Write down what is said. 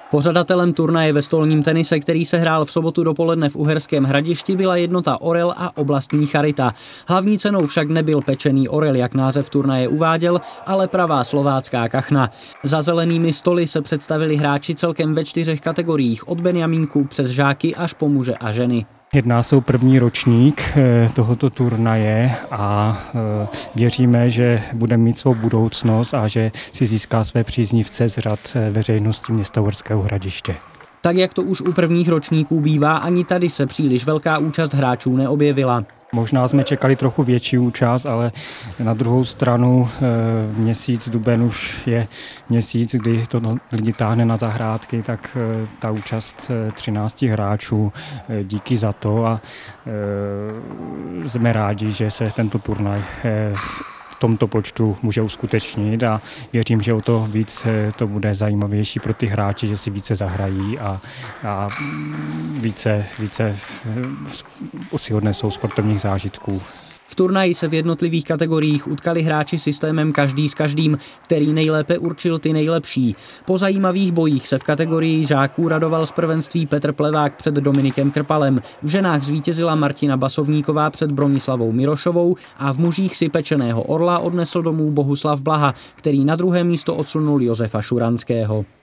Pořadatelem turnaje ve stolním tenise, který se hrál v sobotu dopoledne v Uherském Hradišti, byla jednota Orel a oblastní Charita. Hlavní cenou však nebyl pečený orel, jak název turnaje uváděl, ale pravá slovácká kachna. Za zelenými stoly se představili hráči celkem ve 4 kategoriích, od benjamínků přes žáky až po muže a ženy. Jedná se o první ročník tohoto turnaje a věříme, že bude mít svou budoucnost a že si získá své příznivce z řad veřejnosti města Uherského Hradiště. Tak jak to už u prvních ročníků bývá, ani tady se příliš velká účast hráčů neobjevila. Možná jsme čekali trochu větší účast, ale na druhou stranu měsíc duben už je měsíc, kdy to lidi táhne na zahrádky, tak ta účast 13 hráčů, díky za to a jsme rádi, že se tento turnaj v tomto počtu může uskutečnit a věřím, že o to víc to bude zajímavější pro ty hráči, že si více zahrají a více si odnesou sportovních zážitků. V turnaji se v jednotlivých kategoriích utkali hráči systémem každý s každým, který nejlépe určil ty nejlepší. Po zajímavých bojích se v kategorii žáků radoval z prvenství Petr Plevák před Dominikem Krpalem. V ženách zvítězila Martina Basovníková před Bronislavou Mirošovou a v mužích si pečeného orla odnesl domů Bohuslav Blaha, který na druhé místo odsunul Josefa Šuranského.